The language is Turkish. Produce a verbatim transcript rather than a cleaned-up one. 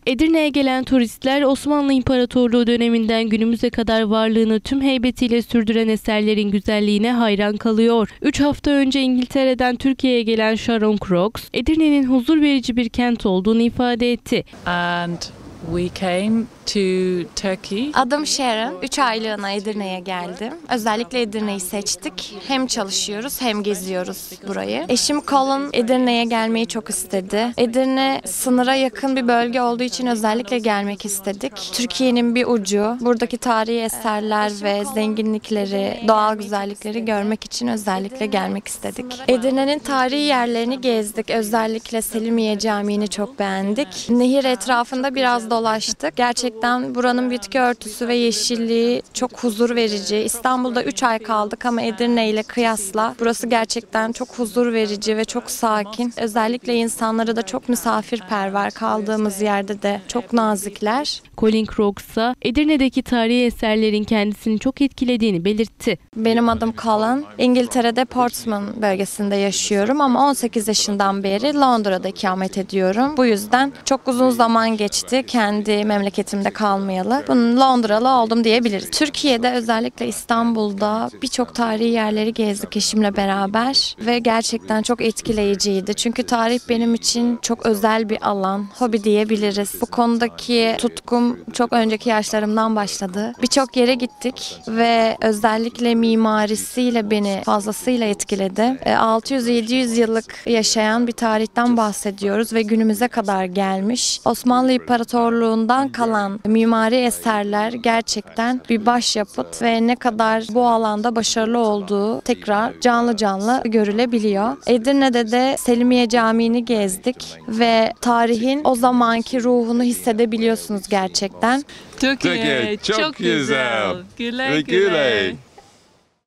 Edirne'ye gelen turistler Osmanlı İmparatorluğu döneminden günümüze kadar varlığını tüm heybetiyle sürdüren eserlerin güzelliğine hayran kalıyor. Üç hafta önce İngiltere'den Türkiye'ye gelen Sharon Crooks, Edirne'nin huzur verici bir kent olduğunu ifade etti. And we came to Turkey. Adım Sharon. üç aylığına Edirne'ye geldim. Özellikle Edirne'yi seçtik. Hem çalışıyoruz hem geziyoruz burayı. Eşim Colin Edirne'ye gelmeyi çok istedi. Edirne sınıra yakın bir bölge olduğu için özellikle gelmek istedik. Türkiye'nin bir ucu. Buradaki tarihi eserler ve zenginlikleri, doğal güzellikleri görmek için özellikle gelmek istedik. Edirne'nin tarihi yerlerini gezdik. Özellikle Selimiye Camii'ni çok beğendik. Nehir etrafında biraz dolaştık. Gerçekten buranın bitki örtüsü ve yeşilliği çok huzur verici. İstanbul'da üç ay kaldık ama Edirne ile kıyasla burası gerçekten çok huzur verici ve çok sakin. Özellikle insanları da çok misafirperver, kaldığımız yerde de çok nazikler. Colin Crooks ise Edirne'deki tarihi eserlerin kendisini çok etkilediğini belirtti. Benim adım Colin. İngiltere'de Portsmouth bölgesinde yaşıyorum ama on sekiz yaşından beri Londra'da ikamet ediyorum. Bu yüzden çok uzun zaman geçti kendi memleketimde kalmayalı. Bunun Londralı oldum diyebiliriz. Türkiye'de özellikle İstanbul'da birçok tarihi yerleri gezdik eşimle beraber ve gerçekten çok etkileyiciydi. Çünkü tarih benim için çok özel bir alan, hobi diyebiliriz. Bu konudaki tutkum çok önceki yaşlarımdan başladı. Birçok yere gittik ve özellikle mimarisiyle beni fazlasıyla etkiledi. altı yüz yedi yüz yıllık yaşayan bir tarihten bahsediyoruz ve günümüze kadar gelmiş. Osmanlı İmparatorluğu'ndan kalan mimari eserler gerçekten bir başyapıt ve ne kadar bu alanda başarılı olduğu tekrar canlı canlı görülebiliyor. Edirne'de de Selimiye Camii'ni gezdik ve tarihin o zamanki ruhunu hissedebiliyorsunuz gerçekten. Türkiye çok güzel. Güle güle.